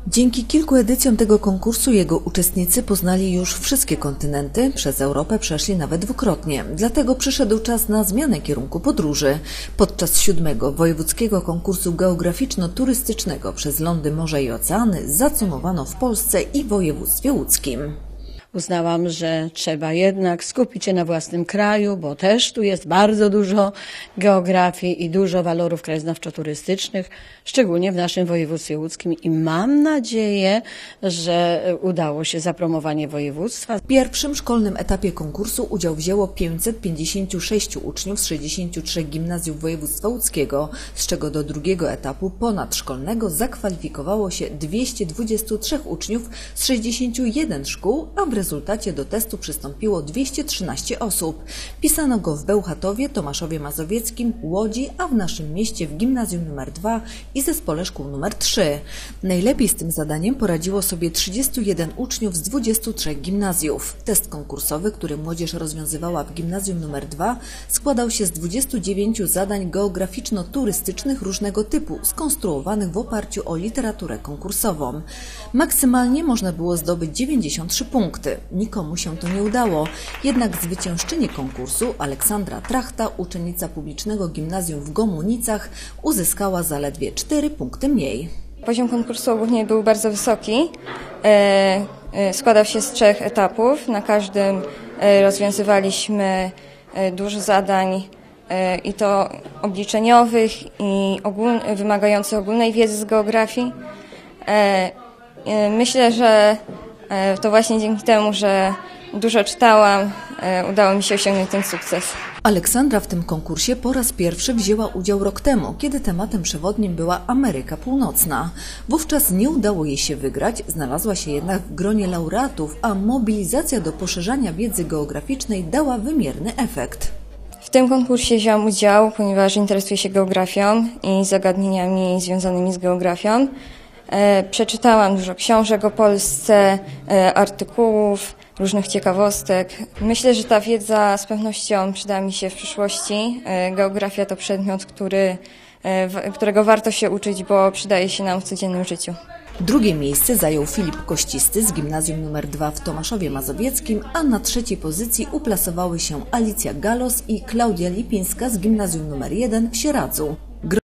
Dzięki kilku edycjom tego konkursu jego uczestnicy poznali już wszystkie kontynenty, przez Europę przeszli nawet dwukrotnie. Dlatego przyszedł czas na zmianę kierunku podróży. Podczas 7. wojewódzkiego konkursu geograficzno-turystycznego przez lądy, morze i oceany zacumowano w Polsce i województwie łódzkim. Uznałam, że trzeba jednak skupić się na własnym kraju, bo też tu jest bardzo dużo geografii i dużo walorów krajoznawczo-turystycznych, szczególnie w naszym województwie łódzkim i mam nadzieję, że udało się zapromowanie województwa. W pierwszym szkolnym etapie konkursu udział wzięło 556 uczniów z 63 gimnazjów województwa łódzkiego, z czego do drugiego etapu ponadszkolnego zakwalifikowało się 223 uczniów z 61 szkół, a w rezultacie do testu przystąpiło 213 osób. Pisano go w Bełchatowie, Tomaszowie Mazowieckim, Łodzi, a w naszym mieście w gimnazjum nr 2 i zespole szkół nr 3. Najlepiej z tym zadaniem poradziło sobie 31 uczniów z 23 gimnazjów. Test konkursowy, który młodzież rozwiązywała w gimnazjum nr 2, składał się z 29 zadań geograficzno-turystycznych różnego typu, skonstruowanych w oparciu o literaturę konkursową. Maksymalnie można było zdobyć 93 punkty. Nikomu się to nie udało, jednak zwyciężczyni konkursu, Aleksandra Trachta, uczennica publicznego gimnazjum w Gomułnicach, uzyskała zaledwie 4 punkty mniej. Poziom konkursu ogólnie był bardzo wysoki. Składał się z 3 etapów. Na każdym rozwiązywaliśmy dużo zadań i to obliczeniowych i wymagających ogólnej wiedzy z geografii. Myślę, że to właśnie dzięki temu, że dużo czytałam, udało mi się osiągnąć ten sukces. Aleksandra w tym konkursie po raz pierwszy wzięła udział rok temu, kiedy tematem przewodnim była Ameryka Północna. Wówczas nie udało jej się wygrać, znalazła się jednak w gronie laureatów, a mobilizacja do poszerzania wiedzy geograficznej dała wymierny efekt. W tym konkursie wziąłam udział, ponieważ interesuję się geografią i zagadnieniami związanymi z geografią. Przeczytałam dużo książek o Polsce, artykułów, różnych ciekawostek. Myślę, że ta wiedza z pewnością przyda mi się w przyszłości. Geografia to przedmiot, którego warto się uczyć, bo przydaje się nam w codziennym życiu. Drugie miejsce zajął Filip Kościsty z gimnazjum nr 2 w Tomaszowie Mazowieckim, a na trzeciej pozycji uplasowały się Alicja Galos i Klaudia Lipińska z gimnazjum nr 1 w Sieradzu.